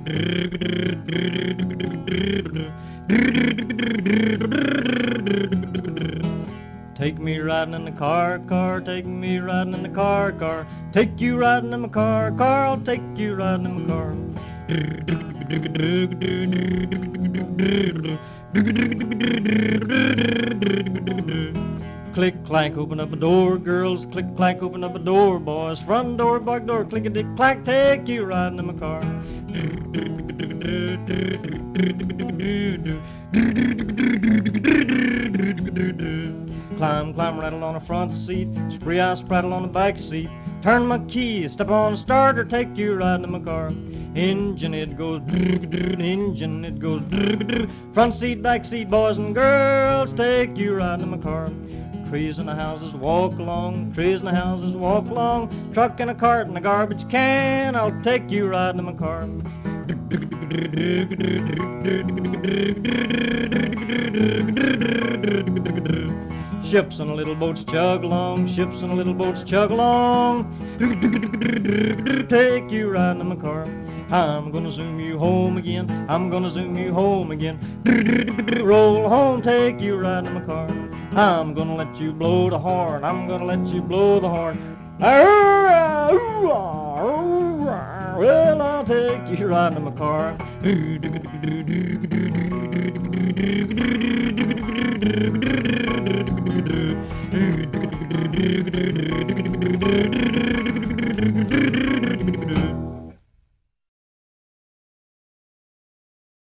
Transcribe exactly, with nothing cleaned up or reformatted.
Take me riding in the car, car, take me riding in the car, car. Take you riding in my car, car, I'll take you riding in my car. Click, clank, open up a door, girls. Click, clank, open up a door, boys. Front door, back door, click-a-dick, clack, take you riding in my car. Climb, climb, rattle on the front seat. Spree, I spraddle on the back seat. Turn my key, step on the starter, take you riding in my car. Engine, it goes, engine, it goes, front seat, back seat, boys and girls, take you riding in my car. Trees in the houses walk along, trees in the houses walk along, truck and a cart and a garbage can, I'll take you riding in my car. Ships and little boats chug along, ships and little boats chug along, take you riding in my car. I'm gonna zoom you home again, I'm gonna zoom you home again. Roll home, take you riding in my car. I'm gonna let you blow the horn, I'm gonna let you blow the horn. Well, I'll take you riding in my car.